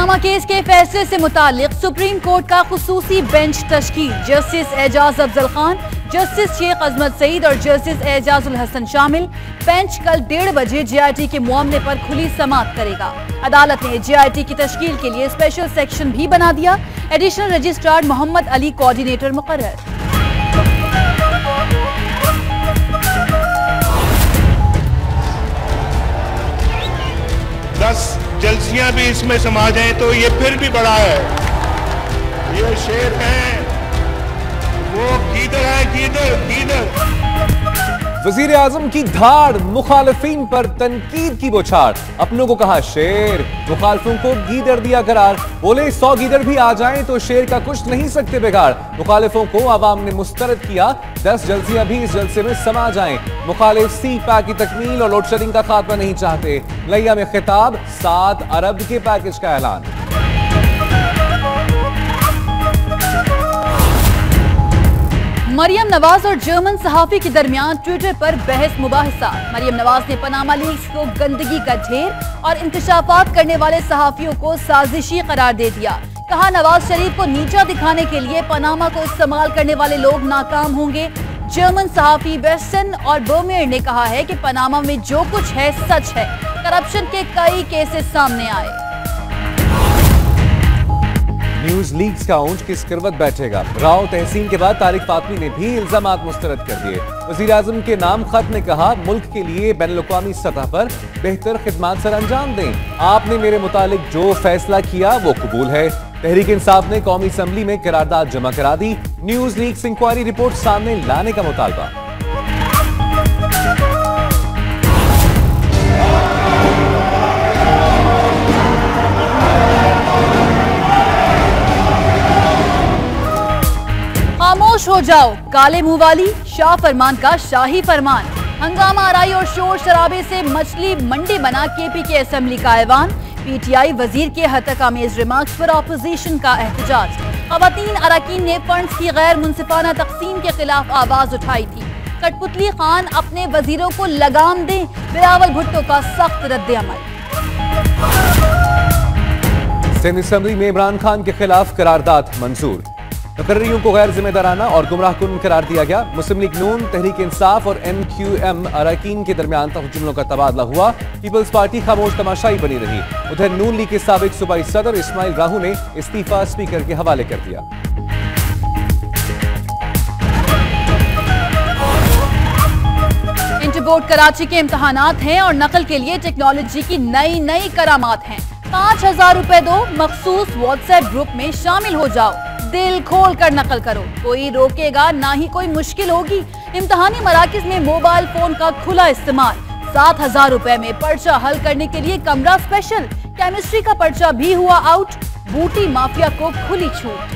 Pulwama case के फैसले से मुताल्लिक सुप्रीम कोर्ट का खुसूसी बेंच तश्कील। जस्टिस एजाज अफजल खान, जस्टिस शेख अजमत सईद और जस्टिस एजाजुल हसन शामिल। बेंच कल 1:30 बजे JIT के मुआमले पर खुली समाअत करेगा। अदालत ने JIT की तश्कील के लिए स्पेशल सेक्शन भी बना दिया। Additional registrar Mohammad Ali coordinator मुकर्रर। जलसियां भी इसमें समा जाएं तो ये फिर भी बड़ा है। ये शेर है, वो गीदड़ है, गीदड़। वजीर आजम की धाड़, मुखालिफिन पर तनकीद की बौछार। अपनों को कहा शेर, मुखालिफों को गीदड़ दिया करार। बोले 100 गीदड़ भी आ जाएं तो शेर का कुछ नहीं सकते बिगाड़। मुखालिफों को आवाम ने मुस्तरद किया, 10 जलसियां भी इस जलसे में समा जाएं। मुखालिफ CPAC की तकमील और लोड शेडिंग का खात्मा नहीं चाहते। लिया में खिताब, 7 अरब के पैकेज का ऐलान। मरियम नवाज और जर्मन सहाफी के दरमियान ट्विटर पर बहस मुबाहिसा। मरियम नवाज ने पनामा लीक्स को गंदगी का ढेर और इंकशाफात करने वाले सहाफियों को साजिशी करार दे दिया। कहा नवाज शरीफ को नीचा दिखाने के लिए पनामा को इस्तेमाल करने वाले लोग नाकाम होंगे। जर्मन सहाफी वेस्टन और बर्मेयर ने कहा है कि पनामा में जो कुछ है सच है। करप्शन के कई केसेस सामने आए। न्यूज लीक्स का ऊंच किस किरवत बैठेगा। राव तहसीन के बाद तारिक फातमी ने भी इल्जामात मुस्तरद कर दिए। वजीर आजम के नाम खत में कहा, मुल्क के लिए बैनुल-अक़वामी सतह पर बेहतर खिदमात सर अंजाम दें। आपने मेरे मुतालिक जो फैसला किया वो कबूल है। तहरीक इंसाफ ने कौमी असम्बली में करारदाद जमा करा दी। न्यूज लीक्स इंक्वायरी रिपोर्ट सामने लाने का मुतालबा। खामोश हो जाओ, काले मुंह वाली, शाह फरमान का शाही फरमान। हंगामा आराई और शोर शराबे से मछली मंडी बना KP के असेंबली का ऐवान। PTI वजीर के हतक-आमेज रिमार्क्स पर ऑपोजिशन का एहतजाज। खवातीन अरकान ने फंड्स की गैर मुनसिफाना तकसीम के खिलाफ आवाज उठाई थी। कठपुतली खान अपने वजीरों को लगाम दें, बिलावल भुट्टो का सख्त रद्द-ए-अमल। सिंध असेंबली में इमरान खान के खिलाफ करारदाद मंजूर। मुकर्रियों को गैर जिम्मेदाराना और गुमराहकुन करार दिया गया। मुस्लिम लीग नून, तहरीक इंसाफ और MQM अरकान के दरमियान जुमलों का तबादला हुआ। पीपल्स पार्टी खामोश तमाशाई बनी रही। उधर नून लीग के साबिक सूबाई सदर इस्माइल राहू ने इस्तीफा स्पीकर के हवाले कर दिया। इंटर बोर्ड कराची के इम्तहानात हैं और नकल के लिए टेक्नोलॉजी की नई नई करामात हैं। 5000 रुपए दो, मखसूस WhatsApp ग्रुप में शामिल हो जाओ, दिल खोल कर नकल करो, कोई रोकेगा ना ही कोई मुश्किल होगी। इम्तहानी मराकिज में मोबाइल फोन का खुला इस्तेमाल। 7000 रुपए में पर्चा हल करने के लिए कमरा स्पेशल। केमिस्ट्री का पर्चा भी हुआ आउट। बूटी माफिया को खुली छूट।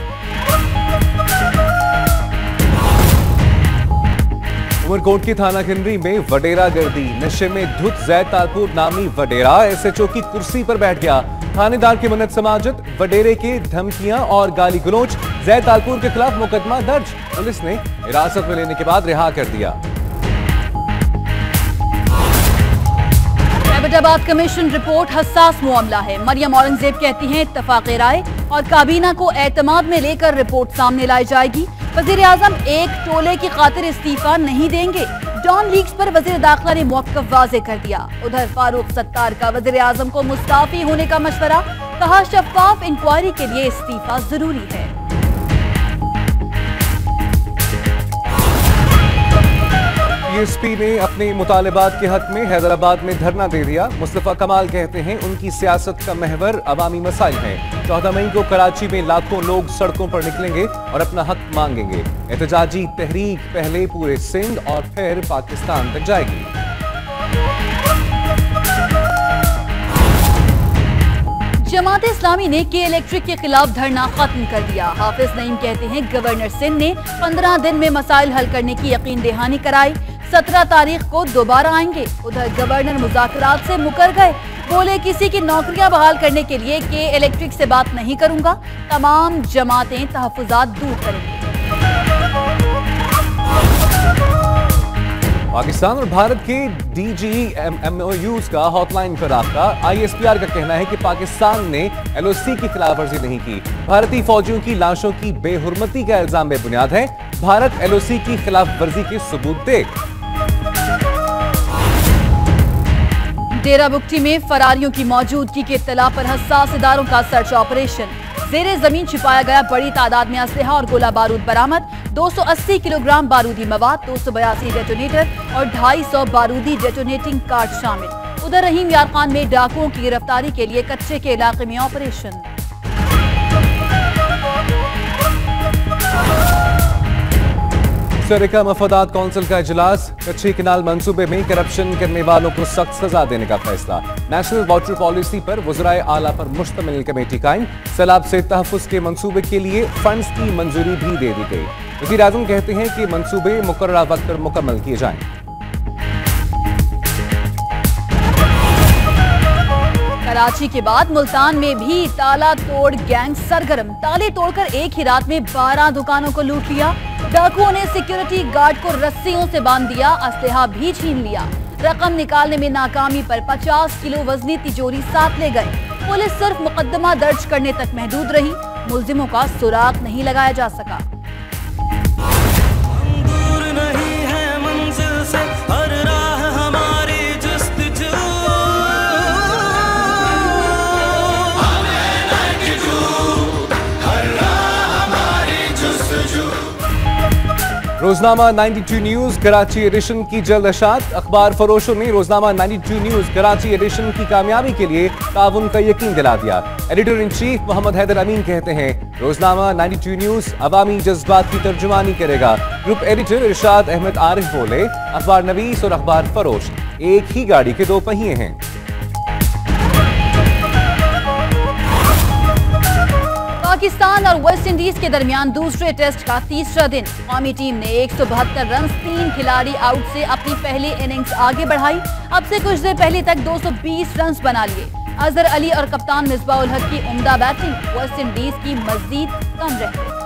उमरकोट की थाना खिंडरी में वडेरा गर्दी। नशे में धुत जैद तालपुर नामी वडेरा SHO की कुर्सी पर बैठ गया। थानेदार की मन्नत समाजत, वडेरे के धमकियां और गाली गलौज। जैद तालपुर के खिलाफ मुकदमा दर्ज। पुलिस ने हिरासत में लेने के बाद रिहा कर दिया। एबटाबाद कमीशन रिपोर्ट हसास मामला है। मरियम औरंगजेब कहती हैं इत्तफाक़े राय और काबीना को एतमाद में लेकर रिपोर्ट सामने लाई जाएगी। वज़ीर आज़म एक टोले की खातिर इस्तीफा नहीं देंगे। डॉन लीक्स पर वज़ीर दाखिला ने मौक़िफ़ वाज़े कर दिया। उधर फारूक सत्तार का वज़ीर आज़म को मुस्ताफ़ी होने का मशवरा। कहा शफ़ाफ इंक्वायरी के लिए इस्तीफा जरूरी है। PSP ने अपने मुतालबात के हक में हैदराबाद में धरना दे दिया। मुस्तफा कमाल कहते हैं उनकी सियासत का महवर अवामी मसाइल हैं। 14 मई को कराची में लाखों लोग सड़कों पर निकलेंगे और अपना हक मांगेंगे। एहतजाजी तहरीक पहले पूरे सिंध और फिर पाकिस्तान तक जाएगी। जमात इस्लामी ने के इलेक्ट्रिक के खिलाफ धरना खत्म कर दिया। हाफिज नईम कहते हैं गवर्नर सिंध ने 15 दिन में मसाइल हल करने की यकीन दहानी कराई। 17 तारीख को दोबारा आएंगे। उधर गवर्नर मुज़ाकरात से मुकर गए। बोले किसी की नौकरियां बहाल करने के लिए के इलेक्ट्रिक से बात नहीं करूंगा। तमाम जमातें तहफ़्फ़ुज़ात दूर करेंगी। पाकिस्तान और भारत के DGMOUs का हॉटलाइन पर राब्ता। ISPR का कहना है कि पाकिस्तान ने LOC की खिलाफवर्जी नहीं की। भारतीय फौजियों की लाशों की बेहुरमती का इल्जाम बेबुनियाद है। भारत LOC की खिलाफवर्जी के सबूत दे। डेरा बुगटी में फरारियों की मौजूदगी की इत्तला पर हसास इदारों का सर्च ऑपरेशन। जेरे जमीन छिपाया गया बड़ी तादाद में असलहा और गोला बारूद बरामद। 280 किलोग्राम बारूदी मवाद, 282 डेटोनेटर और 250 बारूदी डेटोनेटिंग कार्ड शामिल। उधर रहीम यार खान में डाकुओं की गिरफ्तारी के लिए कच्चे के इलाके में ऑपरेशन। मुश्तरका मफादात कौंसिल का इजलास। कच्ची किनाल मंसूबे में करप्शन करने वालों को सख्त सजा देने का फैसला। नेशनल वाटर पॉलिसी पर वज़राए आला पर मुश्तमिल कमेटी कायम। सैलाब से तहफ़्फ़ुज़ के मंसूबे के लिए फंड्स की मंजूरी भी दे दी गई। वज़ीर आज़म कहते हैं कि मंसूबे मुकर्ररा वक्त पर मुकम्मल किए जाएं। कराची के बाद मुल्तान में भी ताला तोड़ गैंग सरगर्म। ताले तोड़कर एक ही रात में 12 दुकानों को लूट लिया। डाकुओं ने सिक्योरिटी गार्ड को रस्सियों से बांध दिया, असलहा भी छीन लिया। रकम निकालने में नाकामी पर 50 किलो वजनी तिजोरी साथ ले गए। पुलिस सिर्फ मुकदमा दर्ज करने तक महदूद रही। मुलजिमों का सुराग नहीं लगाया जा सका। रोजनामा 92 न्यूज कराची एडिशन की जल्द अशात। अखबार फरोशों ने रोजनामा 92 न्यूज कराची एडिशन की कामयाबी के लिए ताउन का यकीन दिला दिया। Editor in chief Mohammad Haider Amin कहते हैं रोजनामा 92 न्यूज अवामी जज्बात की तर्जुमानी करेगा। ग्रुप एडिटर इरशाद अहमद आरिफ बोले अखबार नवीस और अखबार फरोश एक ही गाड़ी के दो पहिए हैं। पाकिस्तान और वेस्ट इंडीज के दरमियान दूसरे टेस्ट का तीसरा दिन। कौमी टीम ने 172 रन 3 खिलाड़ी आउट से अपनी पहली इनिंग्स आगे बढ़ाई। अब से कुछ देर पहले तक 220 रन बना लिए। अजहर अली और कप्तान मिसबाह उल हक की उम्दा बैटिंग वेस्ट इंडीज की मजीद कम रह गई।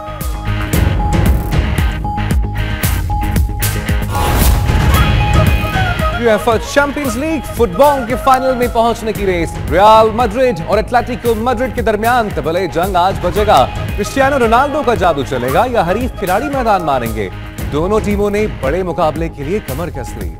UEFA चैंपियंस लीग फुटबॉल के फाइनल में पहुंचने की रेस। रियल मैड्रिड और एटलेटिको मैड्रिड के दरमियान तबले जंग आज बजेगा। क्रिस्टियानो रोनाल्डो का जादू चलेगा या हरीफ खिलाड़ी मैदान मारेंगे। दोनों टीमों ने बड़े मुकाबले के लिए कमर कस ली।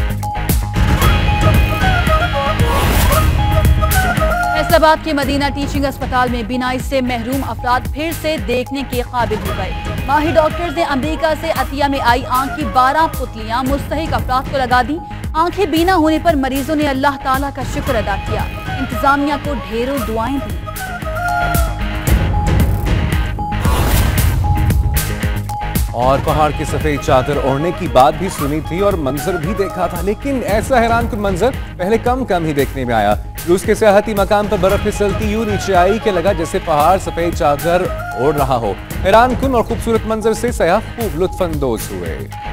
फैसलाबाद के मदीना टीचिंग अस्पताल में बीनाई से महरूम अफराद फिर से देखने के काबिल हो गए। माहिर डॉक्टर्स ने अमेरिका से अतिया में आई आंख की 12 पुतलियां मुस्तहिक अफराद को लगा दी। आंखें बीना होने पर मरीजों ने अल्लाह ताला का शुक्र अदा किया। इंतजामिया को ढेरों दुआएं दी। और पहाड़ की सफेद चादर ओढ़ने की बात भी सुनी थी और मंजर भी देखा था, लेकिन ऐसा हैरानकुन मंजर पहले कम ही देखने में आया। रूस के सियाहती मकाम पर बर्फ फिसलती यूं नीचे आई कि लगा जैसे पहाड़ सफेद चादर ओढ़ रहा हो। हैरानकुन और खूबसूरत मंजर से सयाह खूब लुत्फानंदोज हुए।